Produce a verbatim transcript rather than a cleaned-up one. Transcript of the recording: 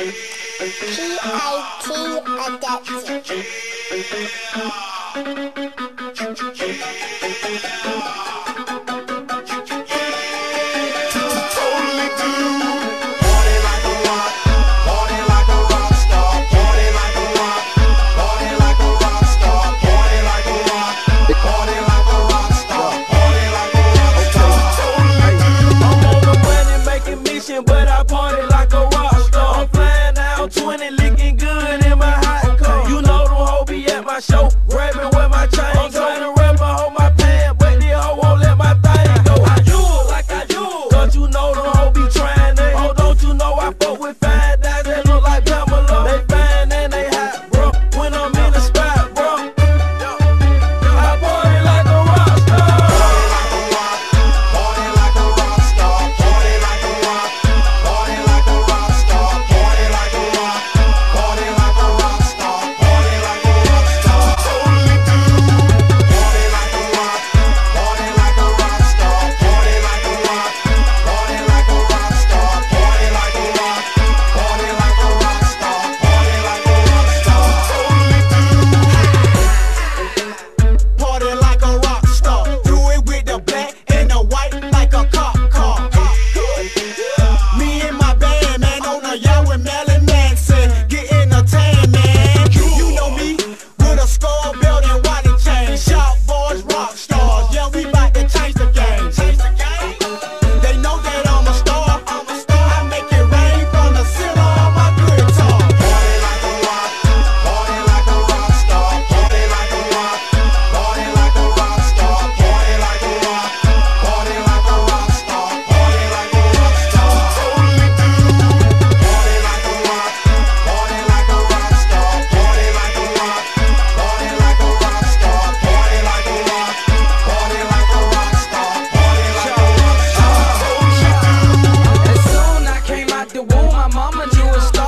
But I party like a rock star. I'm flying out twenty, looking good in my hot car. You know them hoes be at my show, grabbing with my chain. I'm trying to rap my hold my pants, but the hoe won't let my thing go. I do it like I do it, cause you know them hoes be trying to. Oh, don't you know I fuck with fine guys that look like Pamela? They fine and they hot, bro. When I'm in the spot, bro, I party like a rock star. Party like a rock star. Party like a rock. Party like a rock star. Party like a rock. Party like a rock star. Party like a rock star. Totally do. Party like a rock. Party like a rock star. Party like a rock. Party like a rock star. Party like a rock. Party like a rock star. Party like a rock star. Totally do. Party like a rock star. Do it with the black and the white like a cop car. Me and my band, man, on a yacht with Melon Manson, getting a tan, man. You know me with a skull belt and wallet chain. Sharp boys, rock stars. Yeah, we bout to change the game. Change the game. They know that I'm a star. I'm a star. I make it rain from the center of my guitar. Party like a rock. Party like a rock star. Party like a rock. Party like a rock star. Party like a rock. Party like a rock star. Party like a rock star. Totally do. Party like a rock. Party like a rock star. Party like a rock. Party like a rock star. Party like a rock. Party like a rock star. Party like a rock star. Totally do. As soon I came out the womb, my mama knew a star.